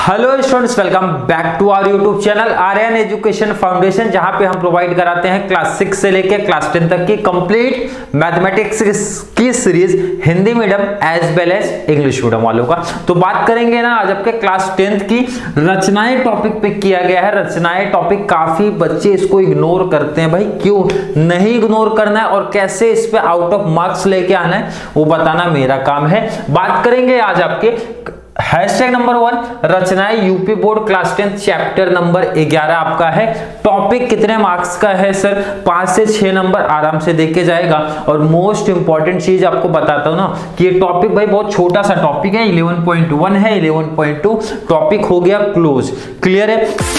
Hello students, welcome back to our YouTube channel Aryan education foundation, जहां पे हम provide कराते हैं क्लास 6 से लेकर क्लास 10 तक की कंप्लीट मैथमेटिक्स की series Hindi medium as well as English medium वालों का। तो बात करेंगे ना आज आपके क्लास 10th की रचनाएं टॉपिक पे किया गया है। रचनाएं टॉपिक काफी बच्चे इसको इग्नोर करते हैं, भाई क्यों नहीं इग्नोर करना है और कैसे इस पे आउट ऑफ मार्क्स लेके आना है वो बताना मेरा काम है। बात करेंगे आज आपके हैशटैग नंबर 1 रचनाएं UP board class 10 chapter number 11 आपका है। टॉपिक कितने मार्क्स का है सर? 5 से 6 नंबर आराम से देके जाएगा। और मोस्ट इंपॉर्टेंट चीज आपको बताता हूं ना कि ये टॉपिक भाई बहुत छोटा सा टॉपिक है, 11.1 है, 11.2 टॉपिक हो गया क्लोज। क्लियर है?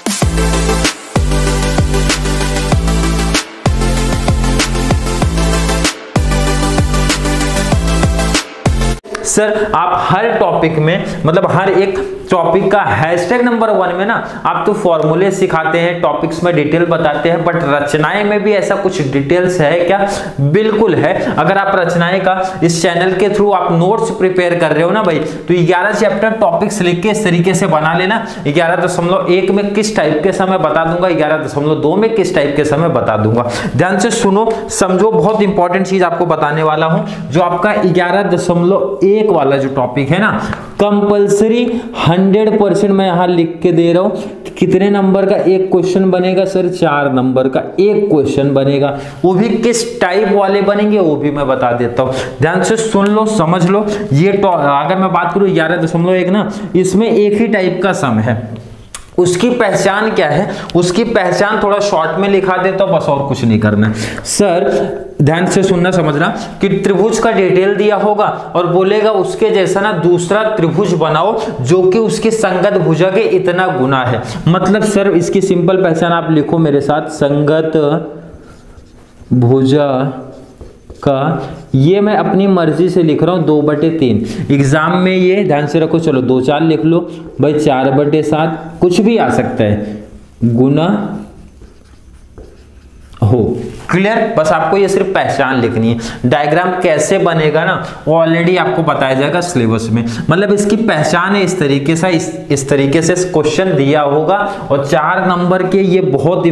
सर आप हर टॉपिक में मतलब हर एक टॉपिक का हैशटैग नंबर 1 में ना आप तो फॉर्मूले सिखाते हैं, टॉपिक्स में डिटेल बताते हैं, बट रचनाएं में भी ऐसा कुछ डिटेल्स है क्या? बिल्कुल है। अगर आप रचनाएं का इस चैनल के थ्रू आप नोट्स प्रिपेयर कर रहे हो ना भाई, तो 11 चैप्टर टॉपिक्स लिख के इस तरीके से बना लेना। 11.1 में किस टाइप के समय बता दूंगा, 11.2 में किस टाइप के समय बता दूंगा। ध्यान से सुनो समझो, बहुत इंपॉर्टेंट चीज आपको बताने वाला हूं। जो आपका 11.1 वाला जो टॉपिक है ना, कंपल्सरी 100% मैं यहां लिख के दे रहा हूं। कितने नंबर का एक क्वेश्चन बनेगा सर? 4 नंबर का एक क्वेश्चन बनेगा। वो भी किस टाइप वाले बनेंगे वो भी मैं बता देता हूं। ध्यान से सुन लो, समझ लो। ये अगर मैं बात करूं 11.1 ना, इसमें एक ही टाइप का सम है। उसकी पहचान क्या है? उसकी पहचान थोड़ा शॉर्ट में लिखा देता हूं, बस और कुछ नहीं करना है सर। ध्यान से सुनना समझना कि त्रिभुज का डिटेल दिया होगा और बोलेगा उसके जैसा ना दूसरा त्रिभुज बनाओ जो कि उसकी संगत भुजा के इतना गुना है। मतलब सर इसकी सिंपल पहचान आप लिखो मेरे साथ, संगत भुजा का, ये मैं अपनी मर्जी से लिख रहा हूं 2/3। एग्जाम में ये ध्यान से रखो, चलो 2-4 लिख लो भाई, 4/7 कुछ भी आ सकता है, गुना हो। क्लियर? बस आपको ये सिर्फ पहचान लिखनी है। डायग्राम कैसे बनेगा ना वो ऑलरेडी आपको बताया जाएगा सिलेबस में। मतलब इसकी पहचान है इस तरीके से, इस तरीके से क्वेश्चन दिया होगा। और 4 नंबर के ये बहुत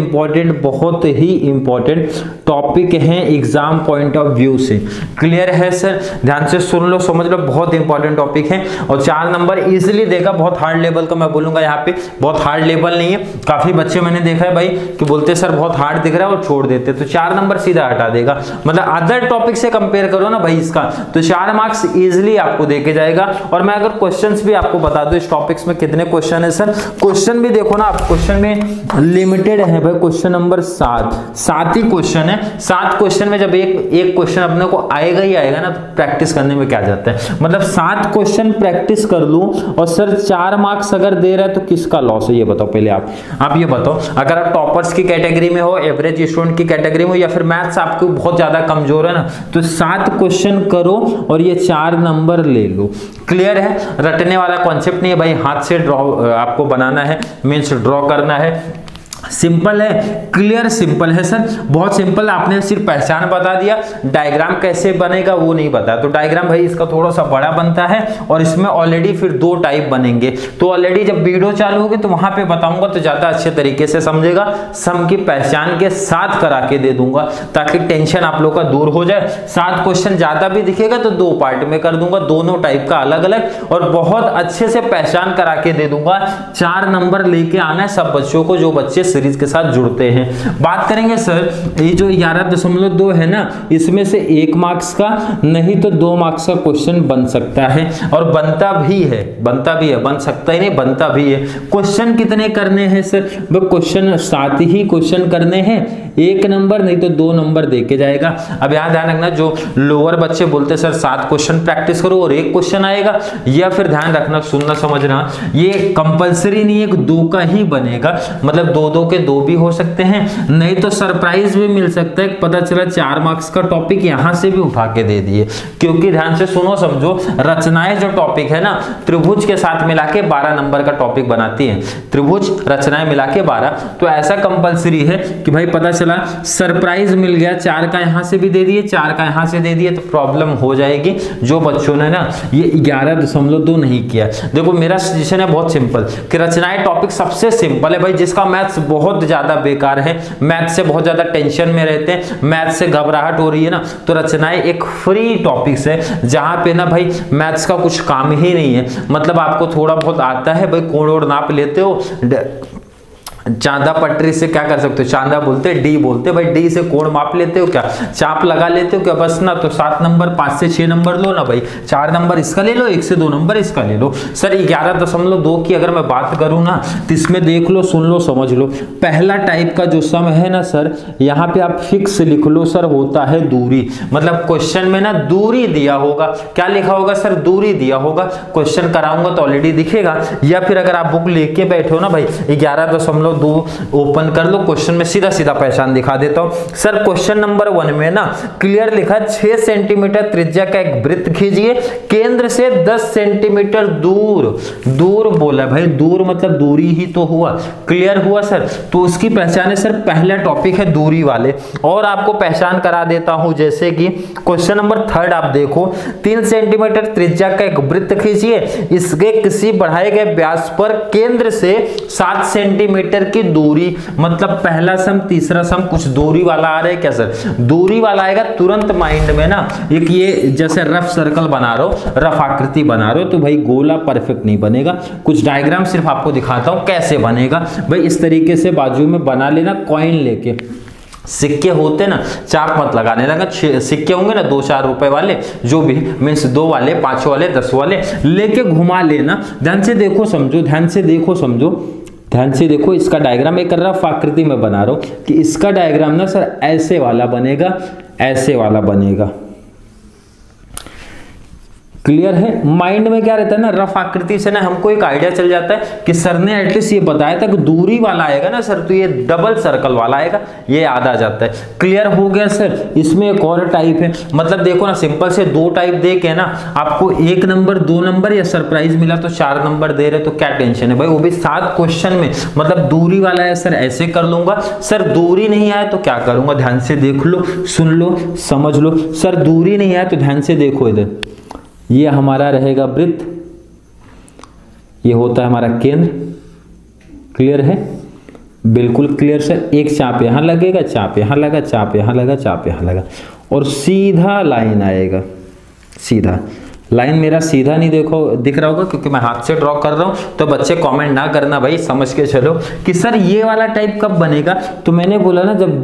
ही इंपॉर्टेंट टॉपिक हैं एग्जाम पॉइंट ऑफ व्यू से। क्लियर है सर? ध्यान से सुन लो, समझ लो, बहुत इंपॉर्टेंट टॉपिक है और 4 नंबर इजिली देगा। बहुत हार्ड लेवल का मैं बोलूंगा, यहाँ पे बहुत हार्ड लेवल नहीं है। काफी बच्चे मैंने देखा है भाई कि बोलते सर बहुत हार्ड दिख रहा है और छोड़ देते, तो 4 नंबर सीधा हटा देगा। मतलब अदर टॉपिक से कंपेयर करो ना भाई इसका, तो 4 मार्क्स इजीली आपको देके जाएगा। और मैं अगर क्वेश्चंस भी आपको बता दूं इस टॉपिक्स में कितने क्वेश्चन है सर, क्वेश्चन भी देखो ना आप, क्वेश्चन में लिमिटेड है भाई। क्वेश्चन नंबर 7 ही क्वेश्चन है। 7 क्वेश्चन में जब एक क्वेश्चन अपने को आएगा ही आएगा ना, तो प्रैक्टिस करने में क्या जाता है। मतलब 7 क्वेश्चन प्रैक्टिस कर लूं और सर 4 मार्क्स अगर दे रहा है तो किसका लॉस है ये बताओ पहले आप ये बताओ। अगर आप टॉपर्स की कैटेगरी में हो, एवरेज स्टूडेंट की कैटेगरी में, या फिर मैथ्स आपको बहुत ज्यादा कमजोर है ना, तो 7 क्वेश्चन करो और ये 4 नंबर ले लो। क्लियर है? रटने वाला कॉन्सेप्ट नहीं है भाई, हाथ से ड्रॉ आपको बनाना है, मीन्स ड्रॉ करना है। सिंपल है, क्लियर सिंपल है सर, बहुत सिंपल। आपने सिर्फ पहचान बता दिया, डायग्राम कैसे बनेगा वो नहीं बताया। तो डायग्राम भाई इसका थोड़ा सा बड़ा बनता है और इसमें ऑलरेडी फिर 2 टाइप बनेंगे। तो ऑलरेडी जब वीडियो चालू होगी तो वहां पे बताऊंगा तो ज्यादा अच्छे तरीके से समझेगा। सम की पहचान के साथ करा के दे दूंगा ताकि टेंशन आप लोग का दूर हो जाए। 7 क्वेश्चन ज्यादा भी दिखेगा तो 2 पार्ट में कर दूंगा, दोनों टाइप का अलग अलग, और बहुत अच्छे से पहचान करा के दे दूंगा। 4 नंबर लेके आना है सब बच्चों को जो बच्चे सीरीज के साथ जुड़ते हैं। बात करेंगे सर ये जो 11.2 है ना, इसमें से 1 मार्क्स का नहीं तो 2 मार्क्स का क्वेश्चन बन सकता है और बनता भी है, बन सकता ही नहीं, बनता भी है। क्वेश्चन कितने करने हैं सर? वो क्वेश्चन 7 ही क्वेश्चन करने हैं, 1 नंबर नहीं तो 2 नंबर देके जाएगा। अब यहाँ ध्यान रखना, जो लोअर बच्चे बोलते सर 7 क्वेश्चन प्रैक्टिस करो और 1 क्वेश्चन आएगा, या फिर ध्यान रखना, सुनना समझना, ये कंपल्सरी नहीं है, 2 का ही बनेगा। मतलब 2-2 दोनों के दो भी हो सकते हैं, नहीं तो सरप्राइज भी मिल सकता है, पता चला 4 मार्क्स का टॉपिक यहां से भी उठा के दे दिए। क्योंकि ध्यान से सुनो समझो, रचनाएं जो टॉपिक है ना त्रिभुज के साथ मिला के 12 नंबर का टॉपिक बनाती है, त्रिभुज रचनाएं मिला के 12। तो ऐसा कंपलसरी है कि भाई पता चला सरप्राइज मिल गया, 4 का यहां से भी दे दिए, 4 का यहां से दे दिए, तो प्रॉब्लम हो जाएगी। जो बच्चों ने ना ये 11.2 नहीं किया, देखो मेरा सजेशन है बहुत सिंपल कि रचनाएं टॉपिक सबसे सिंपल है भाई, जिसका मैथ्स बहुत ज्यादा बेकार है, मैथ से बहुत ज्यादा टेंशन में रहते हैं, मैथ से घबराहट हो रही है ना, तो रचनाएं एक फ्री टॉपिक्स है जहां पे ना भाई मैथ्स का कुछ काम ही नहीं है। मतलब आपको थोड़ा बहुत आता है भाई, कोण और नाप लेते हो, चांदा पटरी से क्या कर सकते हो, चांदा बोलते हैं, डी बोलते हैं भाई, डी से कोण माप लेते हो क्या, चाप लगा लेते हो क्या, बस ना। तो 7 नंबर 5 से 6 नंबर लो ना भाई, 4 नंबर इसका ले लो, 1 से 2 नंबर इसका ले लो। सर 11.2 की अगर मैं बात करूं ना तो इसमें देख लो, सुन लो, समझ लो। पहला टाइप का जो सम है ना सर, यहाँ पे आप फिक्स लिख लो सर, होता है दूरी। मतलब क्वेश्चन में ना दूरी दिया होगा, क्या लिखा होगा सर, दूरी दिया होगा। क्वेश्चन कराऊंगा तो ऑलरेडी दिखेगा, या फिर अगर आप बुक लेके बैठो ना भाई 11.2 ओपन कर लो, क्वेश्चन में सीधा सीधा पहचान दिखा देता हूं। सर क्वेश्चन नंबर 1 में ना क्लियर लिखा 6 सेंटीमीटर त्रिज्या का एक वृत्त खींचिए, केंद्र से 10 सेंटीमीटर दूर, दूर बोला भाई, दूर मतलब दूरी ही तो हुआ, क्लियर हुआ सर। तो उसकी पहचान है सर, पहला टॉपिक है दूरी वाले। और आपको पहचान करा देता हूं, जैसे कि क्वेश्चन नंबर 3 आप देखो, 3 सेंटीमीटर त्रिज्या का एक वृत्त खींचिए, इसके किसी बढ़ाए गए व्यास पर केंद्र से 7 सेंटीमीटर की दूरी। मतलब पहला सम तीसरा सम कुछ दूरी वाला आ रहा है क्या सर, दूरी वाला आएगा तुरंत माइंड में ना। एक ये जैसे रफ सर्कल बना रहे हो, रफ आकृति बना रहे हो, तो भाई गोला परफेक्ट नहीं बनेगा। कुछ डायग्राम सिर्फ आपको दिखाता हूं कैसे बनेगा भाई। इस तरीके से बाजू में बना लेना, कॉइन लेके, सिक्के होते ना, चाप मत लगाने लगा, सिक्के होंगे ना 2-4 रुपए वाले, जो भी मीन्स 2 वाले, 5 वाले, 10 वाले लेके घुमा लेना। ध्यान से देखो समझो, ध्यान से देखो समझो, ध्यान से देखो। इसका डायग्राम एक रफ आकृति में बना रहा हूं कि इसका डायग्राम ना सर ऐसे वाला बनेगा, ऐसे वाला बनेगा, क्लियर है। माइंड में क्या रहता है ना, रफ आकृति से ना हमको एक आइडिया चल जाता है कि सर ने एटलीस्ट ये बताया था कि दूरी वाला आएगा ना सर, तो ये डबल सर्कल वाला आएगा, ये याद आ जाता है। क्लियर हो गया सर। इसमें एक और टाइप है, मतलब देखो ना सिंपल से 2 टाइप दे के ना आपको 1 नंबर 2 नंबर या सरप्राइज मिला तो 4 नंबर दे रहे, तो क्या टेंशन है भाई, वो भी 7 क्वेश्चन में। मतलब दूरी वाला है सर, ऐसे कर लूंगा, सर दूरी नहीं आया तो क्या करूंगा, ध्यान से देख लो, सुन लो, समझ लो। सर दूरी नहीं आया तो ध्यान से देखो, इधर ये हमारा रहेगा वृत्त, ये होता है हमारा केंद्र, क्लियर है, बिल्कुल क्लियर सर। एक चाप यहां लगेगा, चाप यहां लगा, चाप यहां लगा, चाप यहां लगा, और सीधा लाइन आएगा, सीधा लाइन। मेरा सीधा नहीं देखो दिख रहा होगा क्योंकि मैं हाथ से ड्रॉ कर रहा हूं, तो बच्चे कमेंट ना करना भाई, समझ के चलो कि सर ये वाला टाइप कब बनेगा। तो मैंने बोला ना, जब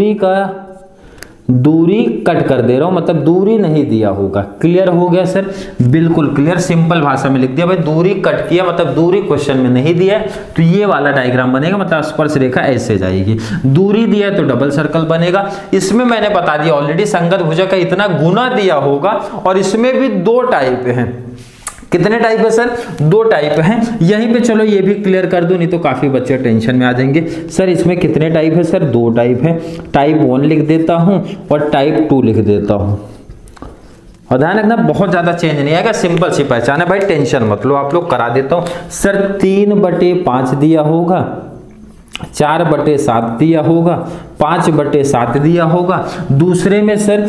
दूरी कट कर दे रहा हूं, मतलब दूरी नहीं दिया होगा। क्लियर हो गया सर, बिल्कुल क्लियर, सिंपल भाषा में लिख दिया भाई, दूरी कट किया मतलब दूरी क्वेश्चन में नहीं दिया है, तो ये वाला डायग्राम बनेगा, मतलब स्पर्श रेखा ऐसे जाएगी। दूरी दिया है तो डबल सर्कल बनेगा। इसमें मैंने बता दिया ऑलरेडी, संगत भुजा का इतना गुना दिया होगा, और इसमें भी 2 टाइप हैं। कितने टाइप है सर, 2 टाइप हैं। यहीं पे चलो ये भी क्लियर कर दूं, नहीं तो काफी बच्चे टेंशन में आ जाएंगे। सर इसमें कितने टाइप है सर, 2 टाइप है। टाइप 1 लिख देता हूं और टाइप 2 लिख देता हूं, और ध्यान रखना बहुत ज्यादा चेंज नहीं आएगा, सिंपल सी पहचान है भाई, टेंशन मत लो, आप लोग करा देता हूं। सर 3/5 दिया होगा, 4/7 दिया होगा, 5/7 दिया होगा। दूसरे में सर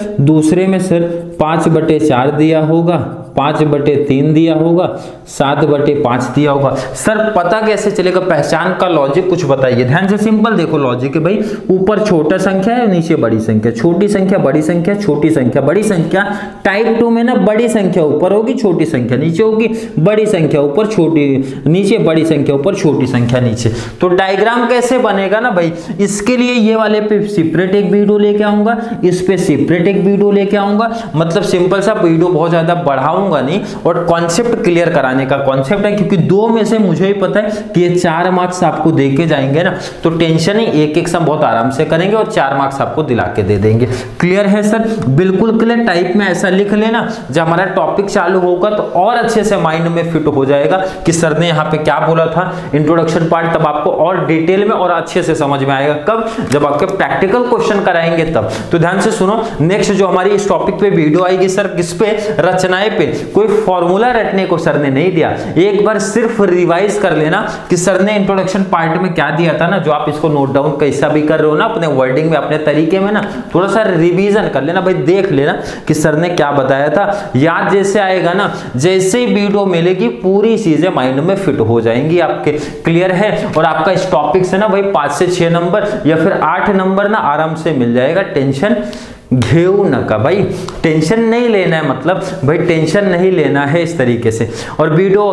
5/4 दिया होगा, 5/3 दिया होगा, 7/5 दिया होगा। सर पता कैसे चलेगा, पहचान का लॉजिक कुछ बताइए। ध्यान से सिंपल देखो लॉजिक है भाई, ऊपर छोटा संख्या है, नीचे बड़ी संख्या, छोटी संख्या बड़ी संख्या, छोटी संख्या बड़ी संख्या। टाइप 2 में ना बड़ी संख्या ऊपर होगी, छोटी संख्या नीचे होगी, बड़ी संख्या ऊपर, छोटी नीचे, बड़ी संख्या ऊपर, छोटी संख्या नीचे। तो डायग्राम कैसे बनेगा ना भाई, इसके लिए ये वाले पे सेपरेट एक वीडियो लेके आऊंगा, इस पे सेपरेट एक वीडियो लेके आऊंगा। मतलब सिंपल सा वीडियो बहुत ज्यादा बढ़ाऊंगा कराऊंगा नहीं, और कॉन्सेप्ट क्लियर कराने का कॉन्सेप्ट है, क्योंकि 2 में से मुझे ही पता है कि ये 4 मार्क्स आपको दे के जाएंगे ना, तो टेंशन ही, एक एक सम बहुत आराम से करेंगे और 4 मार्क्स आपको दिला के दे देंगे। क्लियर है सर? बिल्कुल क्लियर। टाइप में ऐसा लिख लेना, जब हमारा टॉपिक चालू होगा तो और अच्छे से माइंड में फिट हो जाएगा कि सर ने यहाँ पे क्या बोला था इंट्रोडक्शन पार्ट, तब आपको और डिटेल में और अच्छे से समझ में आएगा। कब? जब आपके प्रैक्टिकल क्वेश्चन कराएंगे तब। तो ध्यान से सुनो, नेक्स्ट जो हमारी इस टॉपिक पे वीडियो आएगी सर, किस पे? रचनाएं पे। कोई फॉर्मूला रटने को सर ने नहीं दिया, एक बार सिर्फ रिवाइज कर लेना कि सर ने इंट्रोडक्शन पार्ट में क्या दिया था ना, जो आप इसको नोट डाउन कैसा भी कर रहे हो ना, अपने वर्डिंग में, अपने तरीके में ना, थोड़ा सा रिवीजन कर लेना भाई, देख लेना कि सर ने क्या बताया था। याद जैसे आएगा ना, जैसे ही वीडियो मिलेगी पूरी चीजें माइंड में फिट हो जाएंगी आपके। क्लियर है? और आपका इस टॉपिक से ना भाई 5 से 6 नंबर या फिर 8 नंबर ना आराम से मिल जाएगा। टेंशन घेऊ न का भाई, टेंशन नहीं लेना है, मतलब भाई टेंशन नहीं लेना है इस तरीके से। और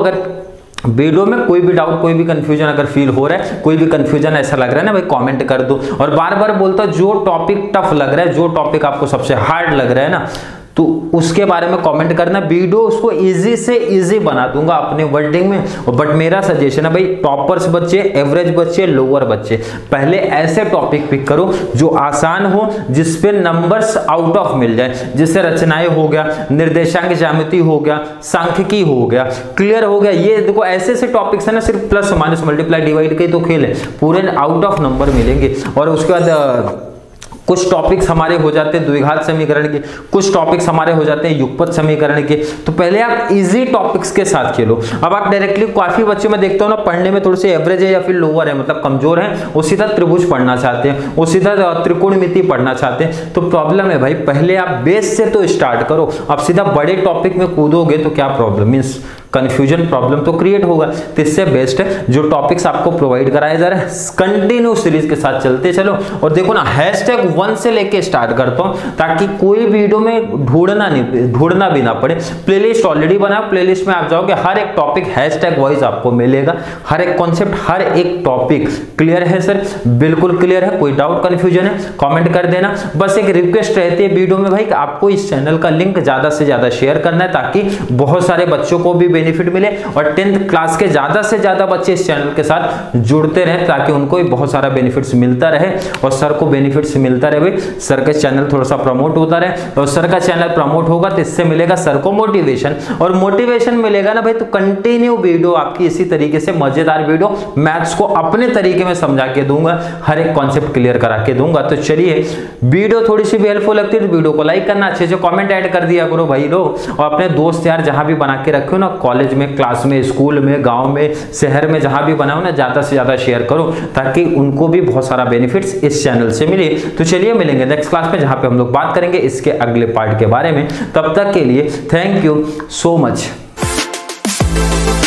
वीडियो में कोई भी डाउट, कोई भी कंफ्यूजन अगर फील हो रहा है, कोई भी कंफ्यूजन ऐसा लग रहा है ना भाई, कमेंट कर दो। और बार बार बोलता हूं, जो टॉपिक टफ लग रहा है, जो टॉपिक आपको सबसे हार्ड लग रहा है ना, तो उसके बारे में कमेंट करना। वीडियो उसको इजी से इजी बना दूंगा अपने वर्डिंग में। बट मेरा सजेशन है भाई, टॉपर्स बच्चे, एवरेज बच्चे, लोअर बच्चे, पहले ऐसे टॉपिक पिक करो जो आसान हो, जिस पे नंबर्स आउट ऑफ मिल जाए, जैसे रचनाएं हो गया, निर्देशांक ज्यामिति हो गया, सांख्यिकी हो गया। क्लियर हो गया? ये देखो ऐसे ऐसे टॉपिक्स है ना, सिर्फ प्लस माइनस मल्टीप्लाई डिवाइड के तो खेल है, पूरे आउट ऑफ नंबर मिलेंगे। और उसके बाद कुछ टॉपिक्स हमारे हो जाते हैं द्विघात समीकरण के, कुछ टॉपिक्स हमारे हो जाते हैं युगपत समीकरण के। तो पहले आप इजी टॉपिक्स के साथ खेलो। अब आप डायरेक्टली, काफी बच्चे मैं देखता हूं ना पढ़ने में थोड़े से एवरेज है या फिर लोअर है, मतलब कमजोर है, वो सीधा त्रिभुज पढ़ना चाहते हैं, वो सीधा त्रिकोणमिति पढ़ना चाहते हैं। तो प्रॉब्लम है भाई, पहले आप बेस से तो स्टार्ट करो। अब सीधा बड़े टॉपिक में कूदोगे तो क्या प्रॉब्लम, मीन्स कंफ्यूजन प्रॉब्लम तो क्रिएट होगा। तो इससे बेस्ट है जो टॉपिक्स आपको प्रोवाइड कराया जा रहा है, कंटिन्यू सीरीज के साथ चलते चलो। और देखो ना, #1 से लेके स्टार्ट करता हूं, ताकि कोई वीडियो में ढूंढना भी ना पड़े। प्लेलिस्ट ऑलरेडी बना, प्लेलिस्ट में आप जाओगे, हर एक टॉपिक हैशटैग वाइज आपको मिलेगा, हर एक कॉन्सेप्ट, हर एक टॉपिक। क्लियर है सर? बिल्कुल क्लियर है। कोई डाउट कंफ्यूजन है कमेंट कर देना। बस एक रिक्वेस्ट रहती है वीडियो में भाई, कि आपको इस चैनल का लिंक ज्यादा से ज्यादा शेयर करना है, ताकि बहुत सारे बच्चों को भी बेनिफिट मिले और 10th क्लास के ज्यादा से ज्यादा बच्चे इस चैनल के साथ जुड़ते रहे, ताकि उनको भी बहुत सारा बेनिफिट्स मिलता रहे और सर को बेनिफिट्स मिलता रहे। भाई सर का चैनल थोड़ा सा प्रमोट होता रहे, और सर का चैनल प्रमोट होगा तो इससे मिलेगा सर को मोटिवेशन, और मोटिवेशन मिलेगा ना भाई, तो कंटिन्यू वीडियो आपकी इसी तरीके से मजेदार वीडियो मैथ्स को अपने तरीके में समझा के दूंगा, हर एक कॉन्सेप्ट क्लियर करा के दूंगा। तो चलिए, वीडियो थोड़ी सी भी हेल्पफुल लगती है तो वीडियो को लाइक करना, अच्छे से कमेंट ऐड कर दिया करो भाई लोग, और अपने दोस्त यार जहां भी बना के रखे हो ना, कॉलेज में, क्लास में, स्कूल में, गांव में, शहर में, जहां भी बनाओ ना, ज्यादा से ज्यादा शेयर करो, ताकि उनको भी बहुत सारा बेनिफिट्स इस चैनल से मिले। तो चलिए मिलेंगे नेक्स्ट क्लास में, जहां पे हम लोग बात करेंगे इसके अगले पार्ट के बारे में। तब तक के लिए थैंक यू सो मच।